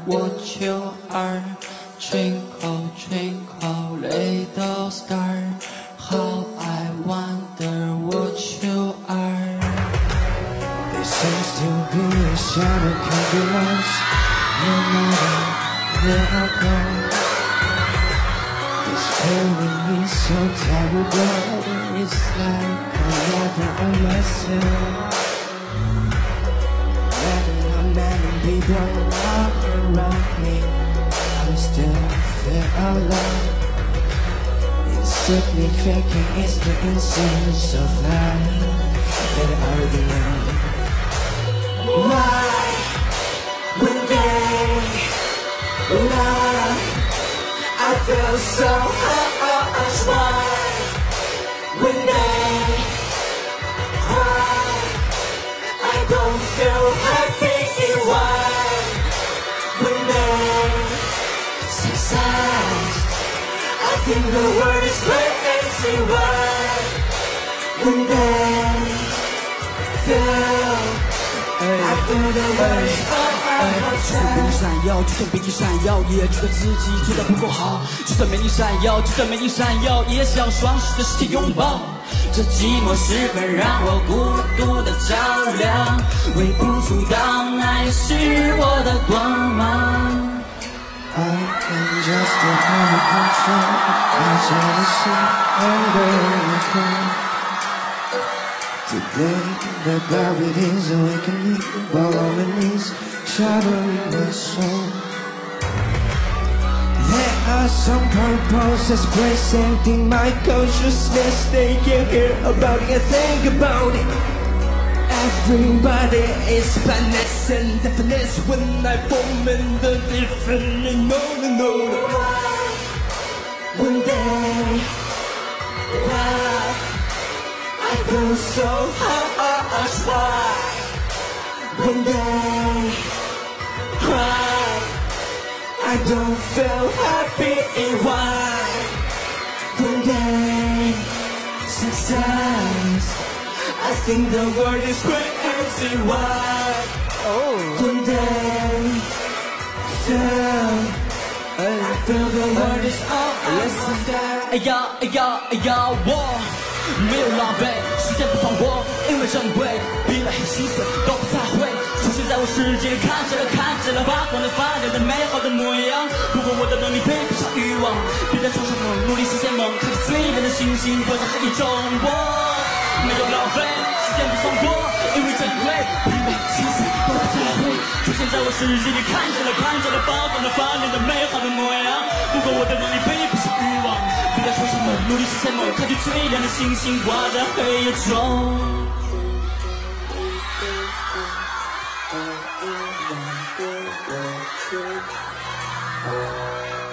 我求儿 Twinkle twinkle little star How I wonder what you are There seems to be a shadow can be lost No matter where I go This feeling is so terrible It's like another lesson Many people are around me I'm still feel alone Insignificant is the essence of life That I already know Why when they lie I feel so harsh Why when they cry I don't feel happy Why when they success I think the word is crazy Why when they feel I feel the word is就算没你闪耀，就算比你闪耀，也觉得自己做得不够好。就算没你闪耀，就算没你闪耀，也想双手的世界拥抱。这寂寞时分让我孤独的照亮，微不足道，那也是我的光芒。I am just a out of control, I jealousy, anger and cold. Today the gravity is awakening, while on my knees, shattering my soul. There are some purposes presenting my consciousness. They can hear about it and think about it. Everybody is planets and definite when I form in the different. No. One day, why I feel so harsh. Why one day, why I don't feel happy. Why one day, success I think the world is crazy. Why one day, I feel the world is all upside down. 哎呀，我没有浪费时间不放过，因为珍贵，疲惫心思都不再会出现在我世界里。看着了，发光的发亮的美好的模样。如果我的能力配不上欲望，别再装什么努力实现梦，看着最亮的星星活在黑中。我没有浪费时间不放过，因为珍贵，疲惫心思都不再会出现在我世界里。看着了，发光的发亮的美好的模样。如果我的能力配不上欲望，别再说什么努力实现梦，看着最亮的星星挂在黑夜中。 Oh